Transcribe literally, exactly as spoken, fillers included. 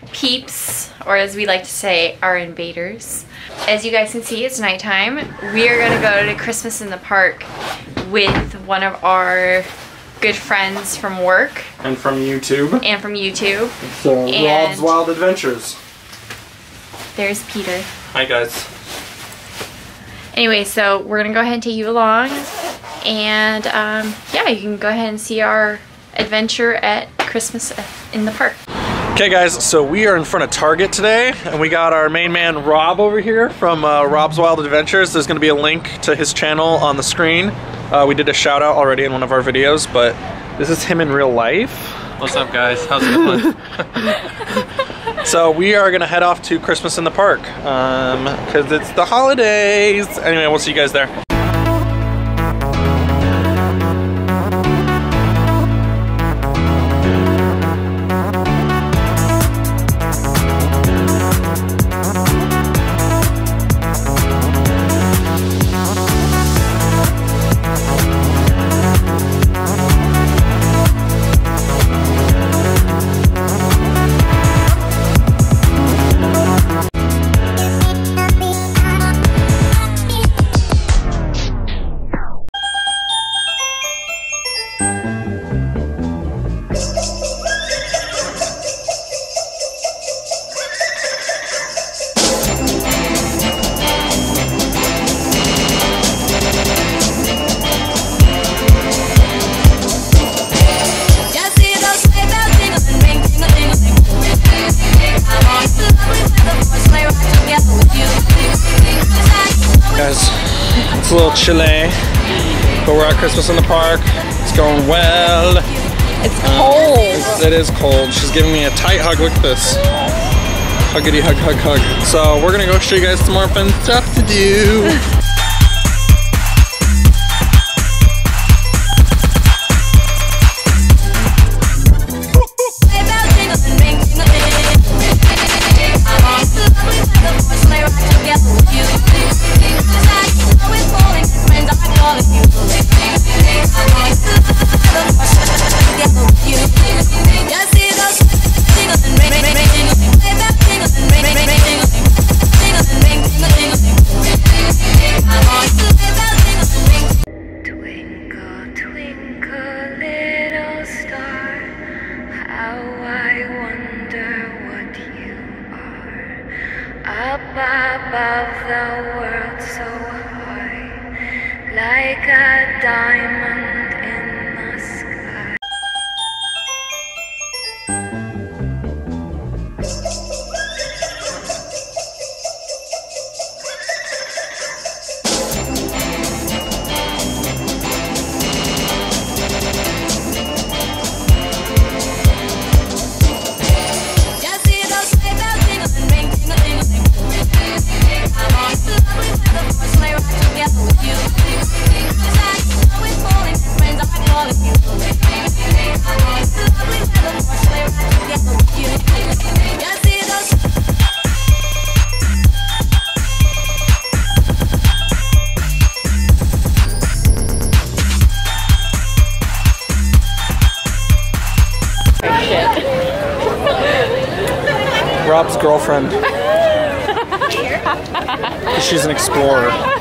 peeps, or as we like to say, our invaders. As you guys can see, it's nighttime. We are gonna go to Christmas in the Park with one of our good friends from work. And from YouTube. And from YouTube. So, and Rob's Wild Adventures. There's Peter. Hi guys. Anyway, so we're gonna go ahead and take you along, and um, yeah, you can go ahead and see our adventure at Christmas in the Park. Okay guys, so we are in front of Target today, and we got our main man Rob over here from uh, Rob's Wild Adventures. There's gonna be a link to his channel on the screen. Uh, we did a shout out already in one of our videos, but this is him in real life. What's up guys, how's it going? So we are gonna head off to Christmas in the Park, um, cause it's the holidays. Anyway, we'll see you guys there. Guys, it's a little chilly, but we're at Christmas in the Park. It's going well. It's cold. It's, it is cold. She's giving me a tight hug. Look at this. Huggity hug, hug, hug. So we're gonna go show you guys some more fun stuff to do. Above the world so high, like a diamond in the sky. Rob's girlfriend. She's an explorer.